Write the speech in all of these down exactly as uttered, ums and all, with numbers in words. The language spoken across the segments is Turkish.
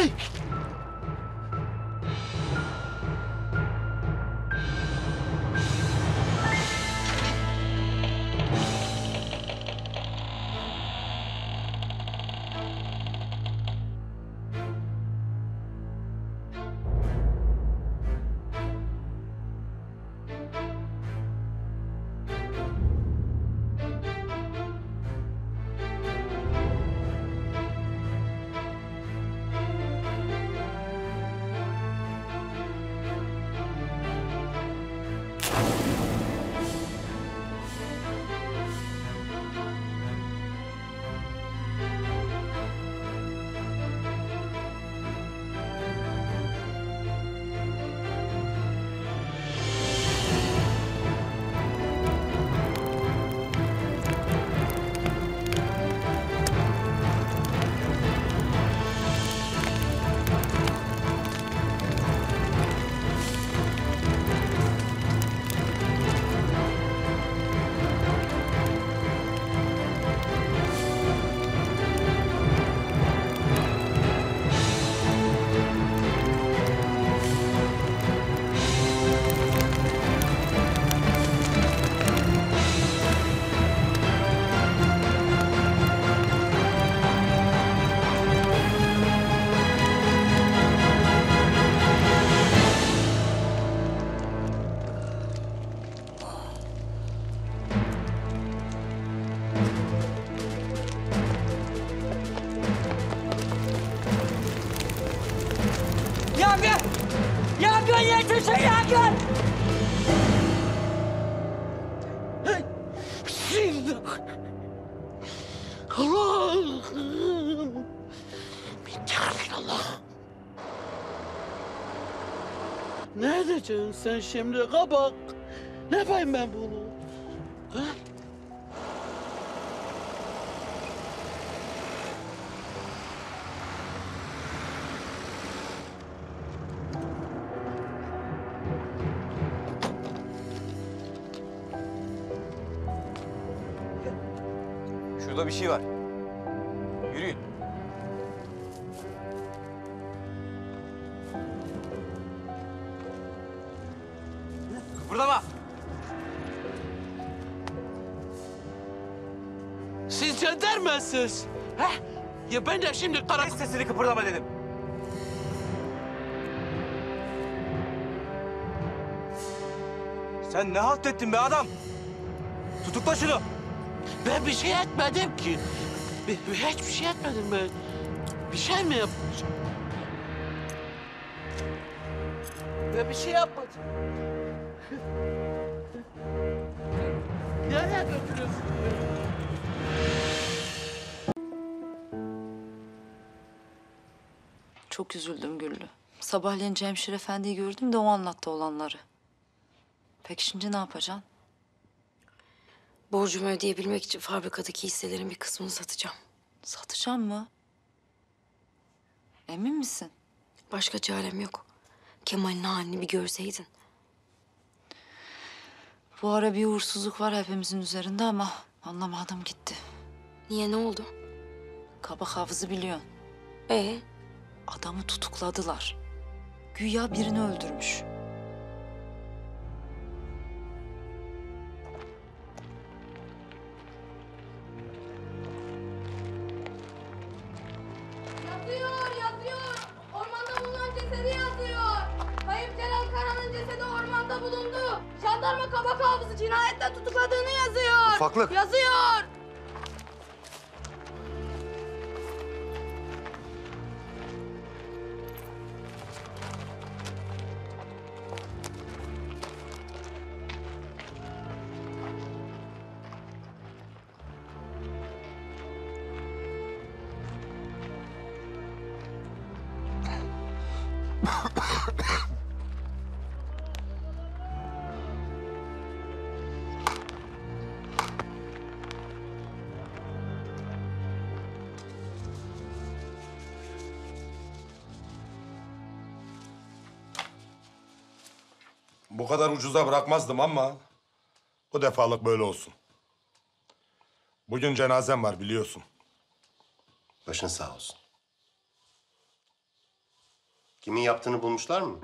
Hey! Yangın! Yangın yetişin yangın! Bismillah. Allah'ım. Allah. Ne edeceksin sen şimdi kabak? Ne yapayım ben bunu? Ha? Şurada bir şey var. Yürüyün. Kıpırdama. Siz jandarmasınız. Ha? Ya ben de şimdi kara... Kes sesini, kıpırdama dedim. Sen ne halt ettin be adam? Tutukla şunu. Ben bir şey etmedim ki. Bir, bir- hiçbir şey etmedim ben. Bir şey mi yaptım? Ben bir şey yapmadım. Nereye götürüyorsun beni? Çok üzüldüm Güllü. Sabahleyin Cemşir Efendi'yi gördüm de o anlattı olanları. Peki şimdi ne yapacaksın? Borcumu ödeyebilmek için fabrikadaki hisselerin bir kısmını satacağım. Satacağım mı? Emin misin? Başka çarem yok. Kemal'in halini bir görseydin. Bu ara bir uğursuzluk var hepimizin üzerinde ama anlamadım gitti. Niye, ne oldu? Kabak Hafız'ı biliyorsun. Ee, Adamı tutukladılar. Güya birini öldürmüş. Yazıyor, yazıyor. Ormanda bulunan cesedi yazıyor. Kayıp Celal Kara'nın cesedi ormanda bulundu. Jandarma kabak hafızı cinayetle tutukladığını yazıyor. Ufaklık. Yazıyor. Bu kadar ucuza bırakmazdım ama bu defalık böyle olsun. Bugün cenazem var biliyorsun. Başın sağ olsun. Kimin yaptığını bulmuşlar mı?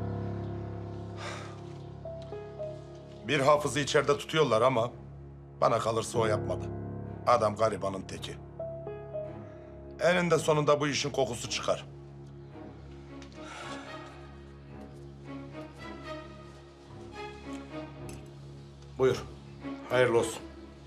Bir hafızı içeride tutuyorlar ama bana kalırsa o yapmadı. Adam garibanın teki. Eninde sonunda bu işin kokusu çıkar. Buyur. Hayırlı olsun.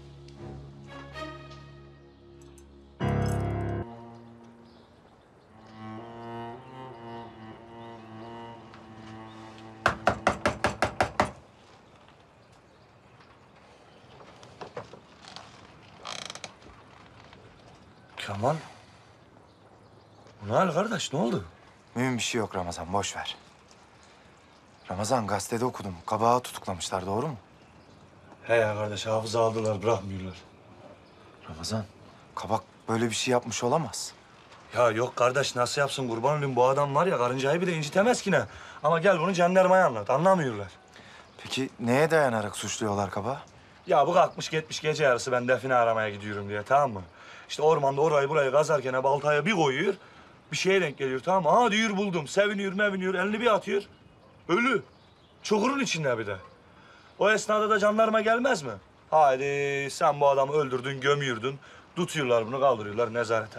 Kemal. Bu ne hal kardeş? Ne oldu? Mühim bir şey yok Ramazan, boş ver. Ramazan, gazetede okudum. Kabağı tutuklamışlar, doğru mu? He ya kardeş, hafıza aldılar, bırakmıyorlar. Ramazan, Kabak böyle bir şey yapmış olamaz. Ya yok kardeş, nasıl yapsın kurban olayım? Bu adam var ya, karıncayı bile incitemez ki ne? Ama gel bunu jandarmaya anlat, anlamıyorlar. Peki neye dayanarak suçluyorlar Kabağı? Ya bu kalkmış gitmiş gece yarısı ben define aramaya gidiyorum diye, tamam mı? İşte ormanda orayı burayı kazarken baltaya bir koyuyor, bir şeye denk geliyor, tamam mı? Ha diyor buldum, seviniyor meviniyor, elini bir atıyor. Ölü. Çukurun içinde bir de. O esnada da jandarma gelmez mi? Haydi sen bu adamı öldürdün, gömüyordun. Tutuyorlar bunu, kaldırıyorlar nezarete.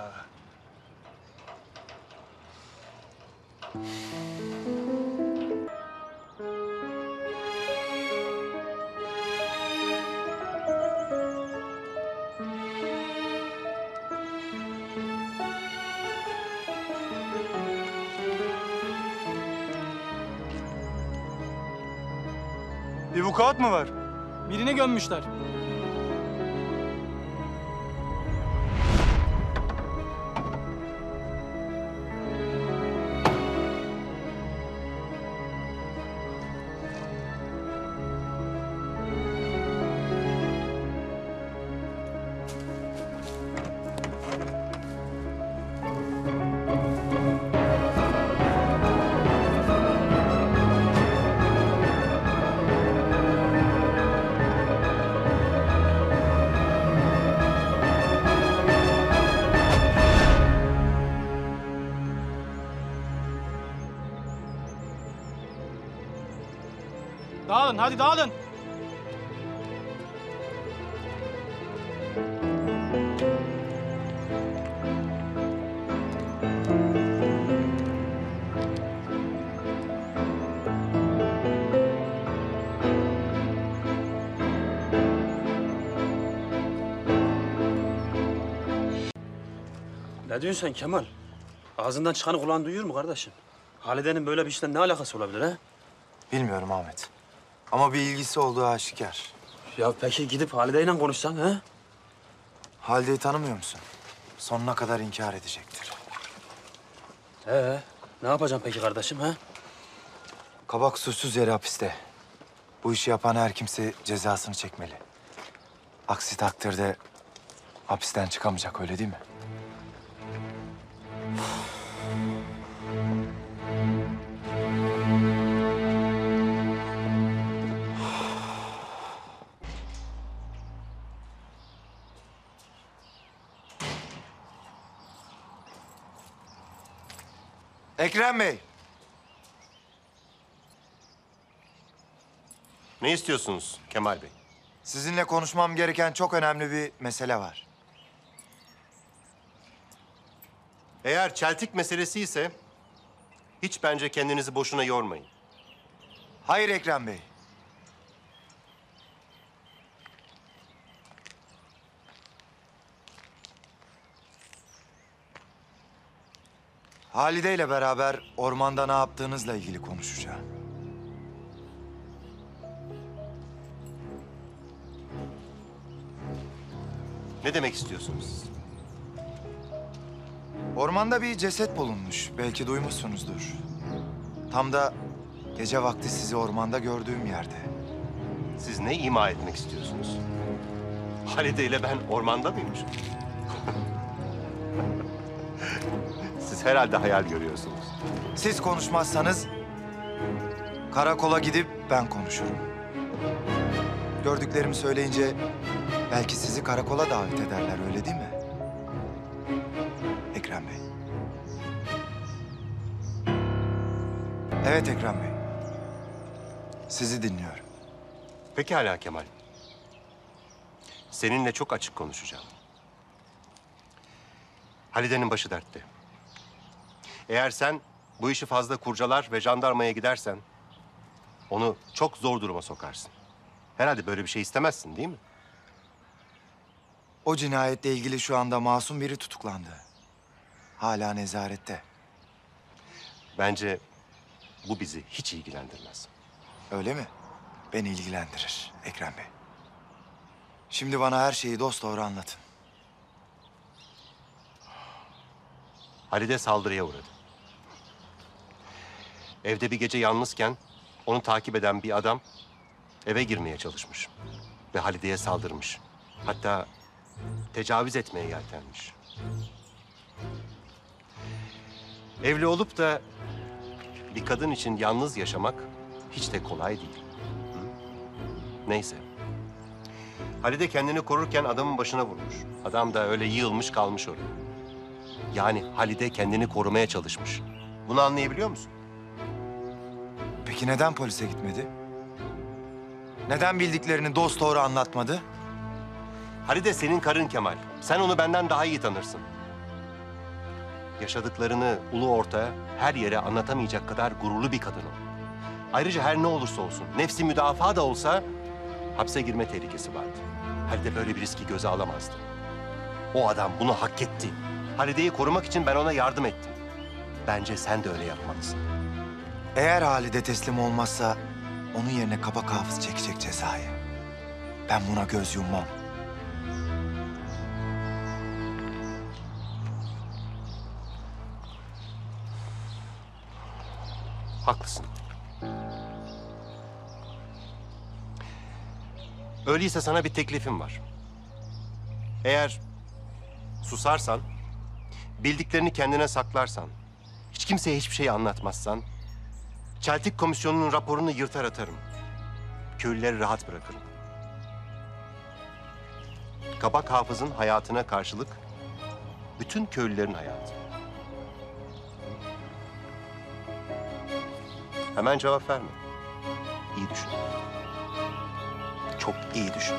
Bir vukuat mı var? Birini gömmüşler. Dağılın, hadi dağılın. Ne diyorsun sen Kemal? Ağzından çıkanı kulağın duyuyor mu kardeşim? Halide'nin böyle bir işle ne alakası olabilir ha? Bilmiyorum Ahmet. Ama bir ilgisi olduğu aşikar. Ya peki gidip Halide'yle konuşsan ha? Halide'yi tanımıyor musun? Sonuna kadar inkar edecektir. Ee, ne yapacağım peki kardeşim ha? Kabak suçsuz yere hapiste. Bu işi yapan her kimse cezasını çekmeli. Aksi takdirde hapisten çıkamayacak, öyle değil mi? Ekrem Bey. Ne istiyorsunuz Kemal Bey? Sizinle konuşmam gereken çok önemli bir mesele var. Eğer çeltik meselesi ise hiç bence kendinizi boşuna yormayın. Hayır Ekrem Bey. Halide ile beraber ormanda ne yaptığınızla ilgili konuşacağım. Ne demek istiyorsunuz siz? Ormanda bir ceset bulunmuş. Belki duymuşsunuzdur. Tam da gece vakti sizi ormanda gördüğüm yerde. Siz ne ima etmek istiyorsunuz? Halide ile ben ormanda mıymışım? Siz herhalde hayal görüyorsunuz. Siz konuşmazsanız karakola gidip ben konuşurum. Gördüklerimi söyleyince belki sizi karakola davet ederler, öyle değil mi? Ekrem Bey. Evet Ekrem Bey. Sizi dinliyorum. Pekala Kemal. Seninle çok açık konuşacağım. Halide'nin başı dertte. Eğer sen bu işi fazla kurcalar ve jandarmaya gidersen onu çok zor duruma sokarsın. Herhalde böyle bir şey istemezsin değil mi? O cinayetle ilgili şu anda masum biri tutuklandı. Hala nezarette. Bence bu bizi hiç ilgilendirmez. Öyle mi? Beni ilgilendirir Ekrem Bey. Şimdi bana her şeyi dosdoğru anlatın. Halide saldırıya uğradı. Evde bir gece yalnızken onu takip eden bir adam eve girmeye çalışmış. Ve Halide'ye saldırmış. Hatta tecavüz etmeye yeltenmiş. Evli olup da bir kadın için yalnız yaşamak hiç de kolay değil. Hı? Neyse. Halide kendini korurken adamın başına vurmuş. Adam da öyle yığılmış kalmış oraya. Yani Halide kendini korumaya çalışmış. Bunu anlayabiliyor musun? Peki neden polise gitmedi? Neden bildiklerini dosdoğru anlatmadı? Halide senin karın Kemal. Sen onu benden daha iyi tanırsın. Yaşadıklarını ulu ortaya, her yere anlatamayacak kadar gururlu bir kadın o. Ayrıca her ne olursa olsun, nefsi müdafaa da olsa hapse girme tehlikesi vardı. Halide böyle bir riski göze alamazdı. O adam bunu hak etti. Halide'yi korumak için ben ona yardım ettim. Bence sen de öyle yapmalısın. Eğer Halide teslim olmazsa onun yerine kabak hafız çekecek cezayı. Ben buna göz yummam. Haklısın. Öyleyse sana bir teklifim var. Eğer susarsan, bildiklerini kendine saklarsan, hiç kimseye hiçbir şey anlatmazsan, Çeltik Komisyonu'nun raporunu yırtar atarım. Köylüleri rahat bırakırım. Kabak hafızın hayatına karşılık bütün köylülerin hayatı. Hemen cevap verme. İyi düşün. Çok iyi düşün.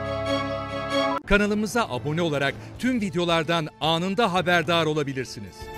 Kanalımıza abone olarak tüm videolardan anında haberdar olabilirsiniz.